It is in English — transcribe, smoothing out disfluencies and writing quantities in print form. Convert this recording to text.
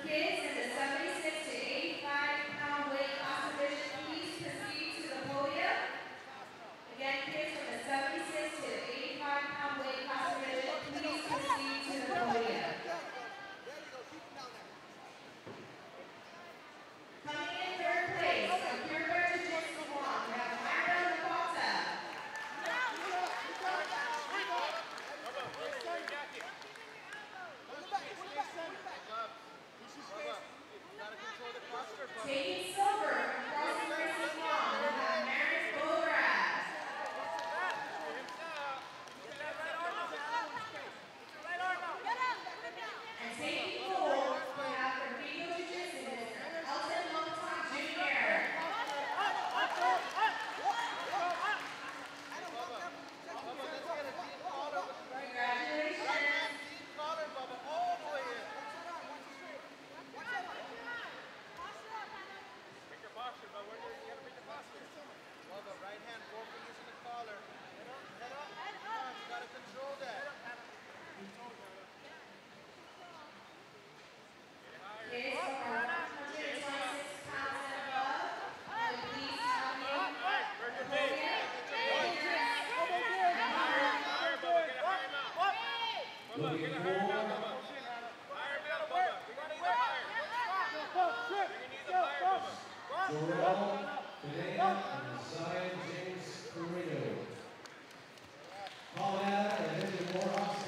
Kids in the 76 to 85-pound weight class division, please proceed to the podium. Again, kids from the 76 to 85-pound weight class division, please proceed to the podium. Coming in third place, from Pure Jiu-Jitsu Guam, we have Myra Lakota. Taking silver from Crossing Racing Guam, we have Maris Boras. And taking gold, we have from Vigo Jiu-Jitsu, Mr. Elton Longton Jr. Congratulations. Posture, but where you gotta make the posture. Well, the right hand, both fingers in the collar. Head up, head up. Come on, you gotta control that. Kids from 126 pounds and above, please help me. Looking forward. Joel Pineda and Zion James Carrillo. Call out and Andrew Morehouse.